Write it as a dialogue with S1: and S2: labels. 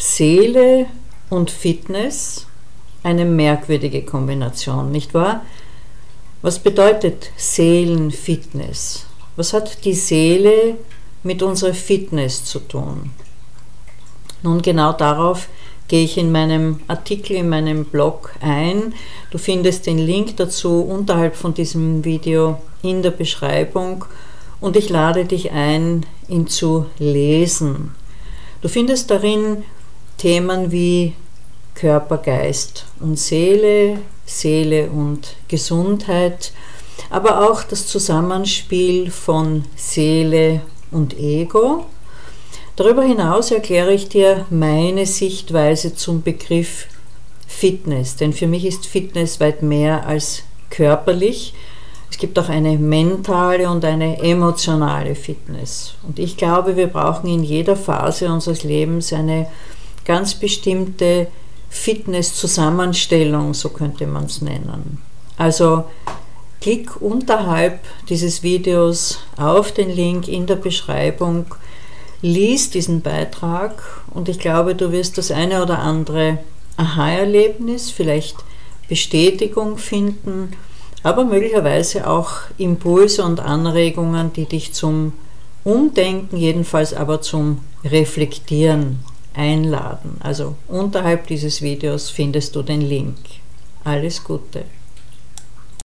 S1: Seele und Fitness, eine merkwürdige Kombination, nicht wahr? Was bedeutet Seelenfitness? Was hat die Seele mit unserer Fitness zu tun? Nun, genau darauf gehe ich in meinem Artikel, in meinem Blog ein. Du findest den Link dazu unterhalb von diesem Video in der Beschreibung und ich lade dich ein, ihn zu lesen. Du findest darin Themen wie Körper, Geist und Seele, Seele und Gesundheit, aber auch das Zusammenspiel von Seele und Ego. Darüber hinaus erkläre ich dir meine Sichtweise zum Begriff Fitness, denn für mich ist Fitness weit mehr als körperlich. Es gibt auch eine mentale und eine emotionale Fitness. Und ich glaube, wir brauchen in jeder Phase unseres Lebens eine ganz bestimmte Fitness-Zusammenstellung, so könnte man es nennen. Also klick unterhalb dieses Videos auf den Link in der Beschreibung, lies diesen Beitrag und ich glaube, du wirst das eine oder andere Aha-Erlebnis, vielleicht Bestätigung finden, aber möglicherweise auch Impulse und Anregungen, die dich zum Umdenken, jedenfalls aber zum Reflektieren einladen. Also unterhalb dieses Videos findest du den Link. Alles Gute!